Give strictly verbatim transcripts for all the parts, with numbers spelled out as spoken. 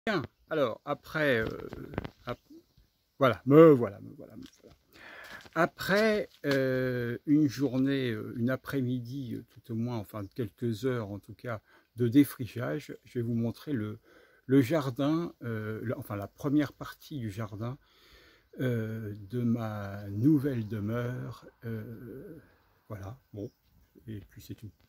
Bien, alors après, euh, ap voilà, me voilà, me voilà, me voilà. Après euh, une journée, une après-midi, tout au moins, enfin quelques heures en tout cas, de défrichage, je vais vous montrer le, le jardin, euh, le, enfin la première partie du jardin euh, de ma nouvelle demeure. Euh, voilà, bon, et puis c'est tout.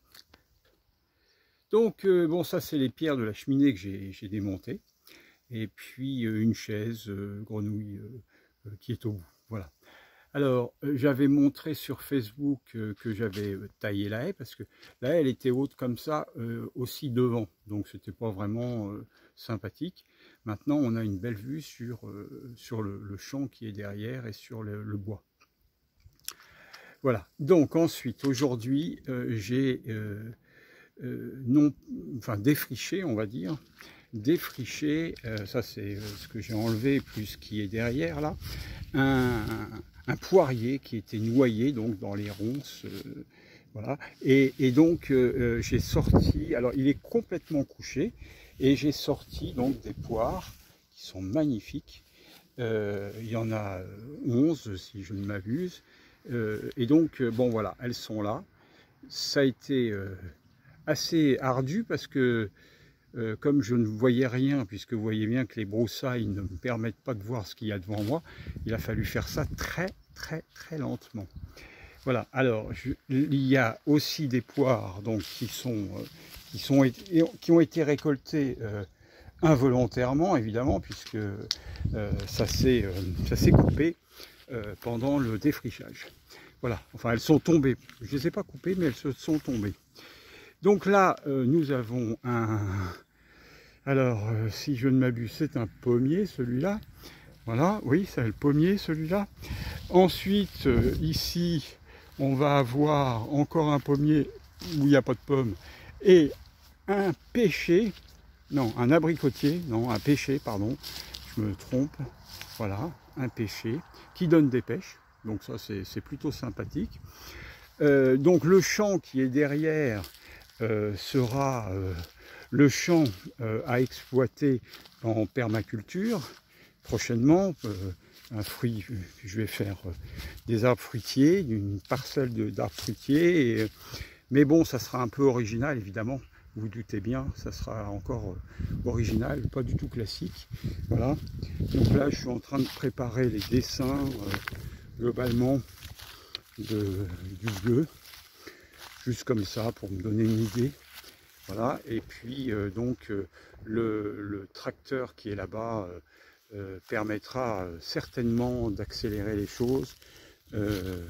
Donc, euh, bon, ça c'est les pierres de la cheminée que j'ai démontées. Et puis euh, une chaise euh, grenouille euh, euh, qui est au bout. Voilà. Alors, euh, j'avais montré sur Facebook euh, que j'avais euh, taillé la haie, parce que la haie, elle était haute comme ça, euh, aussi devant. Donc, c'était pas vraiment euh, sympathique. Maintenant, on a une belle vue sur, euh, sur le, le champ qui est derrière et sur le, le bois. Voilà. Donc, ensuite, aujourd'hui, euh, j'ai euh, euh, non, enfin, défriché, on va dire, défriché, euh, ça c'est ce que j'ai enlevé plus ce qui est derrière là, un, un poirier qui était noyé donc dans les ronces, euh, voilà, et, et donc euh, j'ai sorti, alors il est complètement couché, et j'ai sorti donc des poires qui sont magnifiques, euh, il y en a onze si je ne m'abuse, euh, et donc bon voilà, elles sont là. Ça a été euh, assez ardu parce que Euh, comme je ne voyais rien, puisque vous voyez bien que les broussailles ne me permettent pas de voir ce qu'il y a devant moi, il a fallu faire ça très très très lentement. Voilà, alors je, il y a aussi des poires donc, qui, sont, euh, qui, sont, qui ont été récoltées euh, involontairement, évidemment, puisque euh, ça s'est euh, coupé euh, pendant le défrichage. Voilà, enfin elles sont tombées, je ne les ai pas coupées, mais elles se sont tombées. Donc là, euh, nous avons un... Alors, euh, si je ne m'abuse, c'est un pommier, celui-là. Voilà, oui, c'est le pommier, celui-là. Ensuite, euh, ici, on va avoir encore un pommier où il n'y a pas de pommes. Et un pêcher, non, un abricotier, non, un pêcher, pardon, je me trompe. Voilà, un pêcher qui donne des pêches. Donc ça, c'est plutôt sympathique. Euh, donc le champ qui est derrière euh, sera... Euh, le champ euh, à exploiter en permaculture prochainement. Euh, un fruit, je vais faire euh, des arbres fruitiers, une parcelle d'arbres fruitiers. Et, mais bon, ça sera un peu original, évidemment. Vous vous doutez bien, ça sera encore euh, original, pas du tout classique. Voilà. Donc là, je suis en train de préparer les dessins euh, globalement de, du lieu, juste comme ça, pour me donner une idée. Voilà, et puis euh, donc euh, le, le tracteur qui est là-bas euh, euh, permettra euh, certainement d'accélérer les choses. Euh,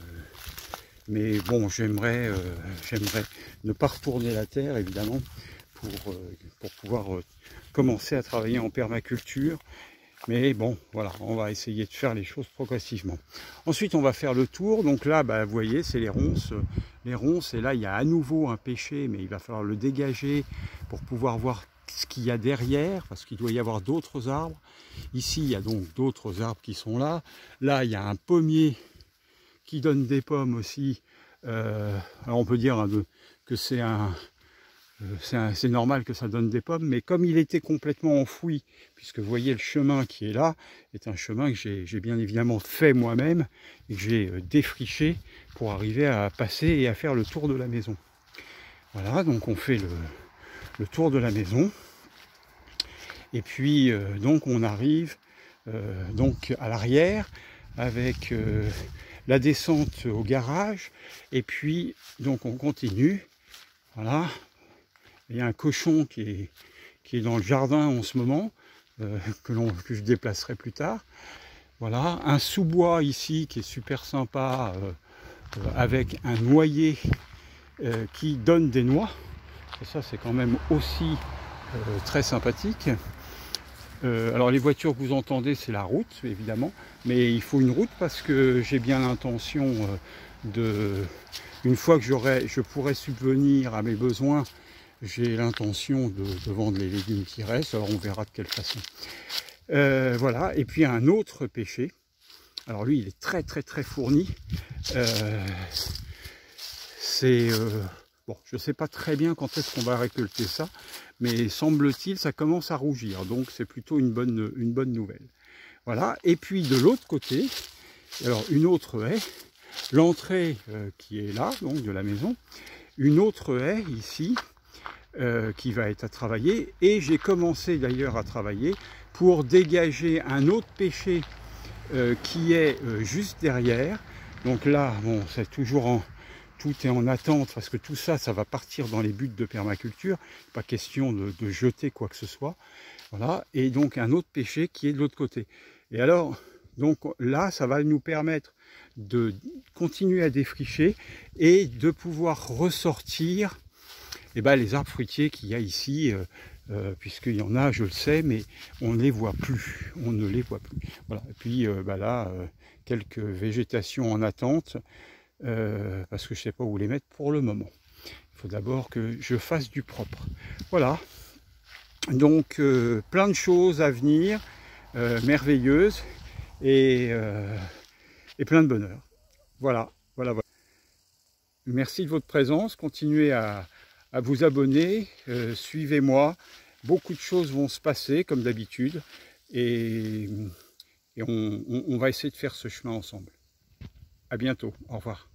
mais bon, j'aimerais euh, j'aimerais ne pas retourner la terre, évidemment, pour, euh, pour pouvoir euh, commencer à travailler en permaculture. Mais bon, voilà, on va essayer de faire les choses progressivement. Ensuite, on va faire le tour. Donc là, bah, vous voyez, c'est les ronces. Les ronces, et là, il y a à nouveau un pêcher, mais il va falloir le dégager pour pouvoir voir ce qu'il y a derrière, parce qu'il doit y avoir d'autres arbres. Ici, il y a donc d'autres arbres qui sont là. Là, il y a un pommier qui donne des pommes aussi. Euh, alors, on peut dire hein, de, que c'est un... c'est normal que ça donne des pommes, mais comme il était complètement enfoui, puisque vous voyez le chemin qui est là, est un chemin que j'ai bien évidemment fait moi-même, et que j'ai défriché pour arriver à passer et à faire le tour de la maison. Voilà, donc on fait le, le tour de la maison, et puis euh, donc on arrive euh, donc à l'arrière, avec euh, la descente au garage, et puis donc on continue, voilà. Il y a un cochon qui est, qui est dans le jardin en ce moment, euh, que, que je déplacerai plus tard. Voilà, un sous-bois ici qui est super sympa, euh, euh, avec un noyer euh, qui donne des noix. Et ça, c'est quand même aussi euh, très sympathique. Euh, alors les voitures que vous entendez, c'est la route, évidemment. Mais il faut une route parce que j'ai bien l'intention euh, de... Une fois que je pourrai subvenir à mes besoins, j'ai l'intention de, de vendre les légumes qui restent, alors on verra de quelle façon. Euh, voilà, et puis un autre pêcher. Alors lui, il est très très très fourni. Euh, C'est euh, Bon, je ne sais pas très bien quand est-ce qu'on va récolter ça, mais semble-t-il, ça commence à rougir, donc c'est plutôt une bonne, une bonne nouvelle. Voilà, et puis de l'autre côté, alors une autre haie, l'entrée euh, qui est là, donc de la maison, une autre haie ici, euh, qui va être à travailler, et j'ai commencé d'ailleurs à travailler pour dégager un autre pêcher euh, qui est euh, juste derrière. Donc là, bon, c'est toujours en... tout est en attente, parce que tout ça, ça va partir dans les buts de permaculture, pas question de, de jeter quoi que ce soit. Voilà, et donc un autre pêcher qui est de l'autre côté. Et alors, donc là, ça va nous permettre de continuer à défricher et de pouvoir ressortir eh ben, les arbres fruitiers qu'il y a ici, euh, euh, puisqu'il y en a, je le sais, mais on ne les voit plus, on ne les voit plus. Voilà. Et puis euh, bah là, euh, quelques végétations en attente, euh, parce que je ne sais pas où les mettre pour le moment. Il faut d'abord que je fasse du propre. Voilà. Donc euh, plein de choses à venir, euh, merveilleuses, et, euh, et plein de bonheur. Voilà, voilà, voilà. Merci de votre présence, continuez à, à vous abonner, euh, suivez-moi, beaucoup de choses vont se passer comme d'habitude, et, et on, on, on va essayer de faire ce chemin ensemble. À bientôt, au revoir.